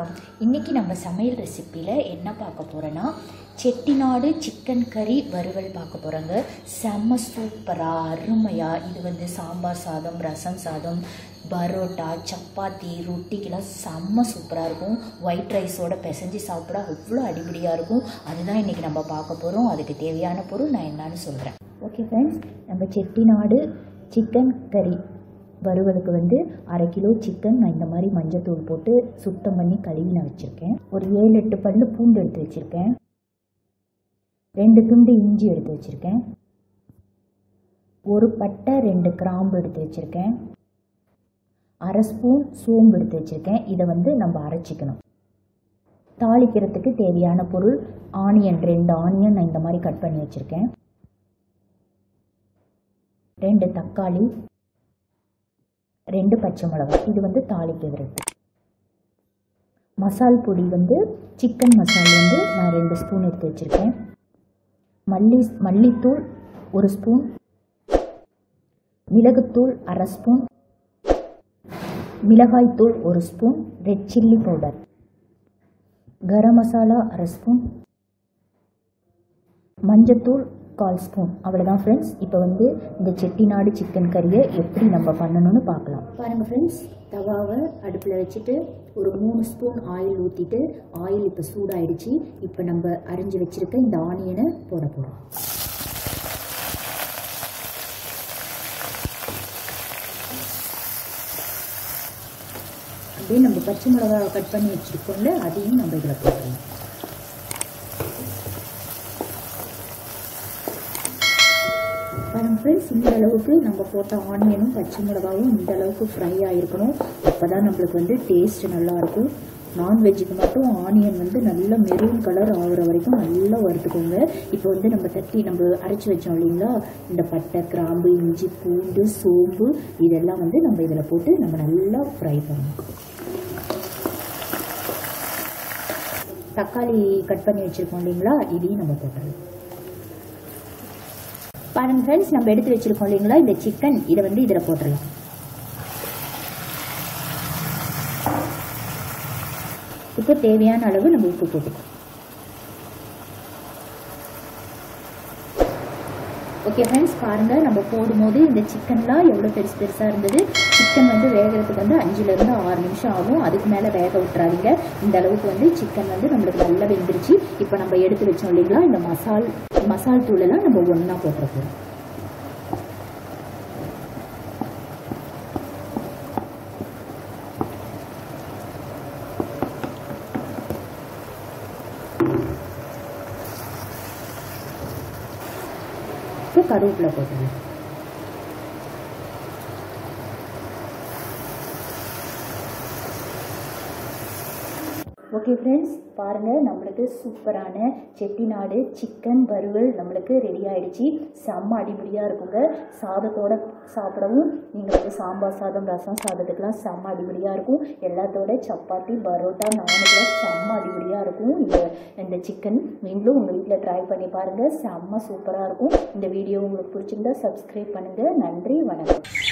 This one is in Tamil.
இன்றைக்கி நம்ம சமையல் ரெசிப்பியில் என்ன பார்க்க போகிறோன்னா செட்டிநாடு சிக்கன் கறி வறுவல் பார்க்க போகிறோங்க. செம்ம சூப்பராக அருமையாக இது சாம்பார் சாதம், ரசம் சாதம், பரோட்டா, சப்பாத்தி, ரொட்டிக்கெல்லாம் செம்ம சூப்பராக இருக்கும். ஒயிட் ரைஸோடு பிசைஞ்சு சாப்பிட அவ்வளோ அடிப்படியாக இருக்கும். அதுதான் இன்றைக்கி நம்ம பார்க்க போகிறோம். அதுக்கு தேவையான பொருள் நான் என்னன்னு சொல்கிறேன். ஓகே ஃப்ரெண்ட்ஸ், நம்ம செட்டிநாடு சிக்கன் கறி வறுவலுக்கு 1/2 கிலோ சிக்கன் நான் இந்த மாதிரி மஞ்சத்தூள் போட்டு சுத்தம் பண்ணி கழுவி நான் வச்சுருக்கேன். ஒரு 7-8 பல்லு பூண்டு எடுத்து வச்சுருக்கேன். 2 துண்டு இஞ்சி எடுத்து வச்சுருக்கேன். ஒரு பட்டை 2 கிராம்பு எடுத்து வச்சுருக்கேன். 1/2 ஸ்பூன் சோம்பு எடுத்து வச்சுருக்கேன். இதை நம்ம அரைச்சிக்கணும். தாளிக்கிறதுக்கு தேவையான பொருள் ஆனியன், 2 ஆனியன் நான் இந்த மாதிரி கட் பண்ணி வச்சுருக்கேன். 2 தக்காளி, 2 பச்சை மிளகாய். இது தாளிக்கிறதுக்கு. மசால் பொடி சிக்கன் மசால் நான் 2 ஸ்பூன் எடுத்து வச்சுருக்கேன். மல்லித்தூள் 1 ஸ்பூன், மிளகுத்தூள் 1/2 ஸ்பூன், மிளகாய்த்தூள் 1 spoon, red chilli powder, garam masala 1/2 spoon, மஞ்சத்தூள் 1/4 ஸ்பூன். அவ்வளோதான் ஃப்ரெண்ட்ஸ். இப்போ இந்த செட்டிநாடு சிக்கன் கறியை எப்படி நம்ம பண்ணணும்னு பார்க்கலாம். பாருங்கள் ஃப்ரெண்ட்ஸ், தவாவை அடுப்பில் வச்சுட்டு ஒரு 3 ஸ்பூன் ஆயில் ஊற்றிட்டு, ஆயில் இப்போ சூடாயிடுச்சு. இப்போ நம்ம அரிஞ்சு வச்சுருக்க இந்த ஆனியனை போட போகிறோம். அப்படியே நம்ம பச்சை மிளகாவை கட் பண்ணி வச்சுருக்கோம்ல, அதையும் நம்ம இதில் போட்டுருவோம். பாருங்க ஃப்ரெண்ட்ஸ், இந்த அளவுக்கு நம்ம போட்ட ஆனியனும் பச்சை மிளகாவும் இந்த அளவுக்கு ஃப்ரை ஆகிருக்கணும். அப்போ தான் நம்மளுக்கு டேஸ்ட் நல்லாயிருக்கும். நான்வெஜ்ஜுக்கு மட்டும் ஆனியன் நல்லா மெரூன் கலர் ஆகிற வரைக்கும் நல்லா வறுத்துக்கோங்க. இப்போ நம்ம அரைச்சி வச்சோம் இல்லைங்களா, இந்த பட்டை, கிராம்பு, இஞ்சி, பூண்டு, சோம்பு இதெல்லாம் நம்ம இதில் போட்டு நம்ம நல்லா ஃப்ரை பண்ணணும். தக்காளி கட் பண்ணி வச்சுருக்கோம் இல்லைங்களா, இதையும் நம்ம போட்டுடலாம். பாருங்க ஃப்ரெண்ட்ஸ், நம்ம எடுத்து வச்சிருக்கோம் இல்லைங்களா இந்த சிக்கன், இதை இதில் போட்டுடலாம். இப்போ தேவையான அளவு நம்ம உப்பு போட்டுக்கோம். ஓகே ஃப்ரெண்ட்ஸ், பாருங்கள், நம்ம போடும்போது இந்த சிக்கன்லாம் எவ்வளோ பெருசாக இருந்தது. சிக்கன் வேகிறதுக்கு 5லேருந்து 6 நிமிஷம் ஆகும். அதுக்கு மேலே வேக விட்டுறாதீங்க. இந்த அளவுக்கு சிக்கன் நம்மளுக்கு நல்லா வெந்துருச்சு. இப்போ நம்ம எடுத்து வச்சோம் இல்லைங்களா இந்த மசால் தூளெல்லாம் நம்ம ஒன்றா போட்டுருக்கோம். இப்போ கருவேப்பிலை போட்டுருவோம். ஓகே ஃப்ரெண்ட்ஸ், பாருங்கள், நம்மளுக்கு சூப்பரான செட்டிநாடு சிக்கன் வறுவல் நம்மளுக்கு ரெடி ஆகிடுச்சு. செம்ம அடிப்படியாக இருக்குங்க. சாதத்தோடு சாப்பிடவும் நீங்கள் சாம்பார் சாதம், ரசம் சாதத்துக்கெலாம் செம்ம அடிப்படியாக இருக்கும். எல்லாத்தோட சப்பாத்தி, பரோட்டா, நானுக்கெலாம் செம்ம அடிப்படியாக இருக்கும். இந்த சிக்கன் நீங்களும் உங்கள் வீட்டில் ட்ரை பண்ணி பாருங்கள். செம்ம சூப்பராக இருக்கும். இந்த வீடியோ உங்களுக்கு பிடிச்சிருந்தா சப்ஸ்கிரைப் பண்ணுங்கள். நன்றி, வணக்கம்.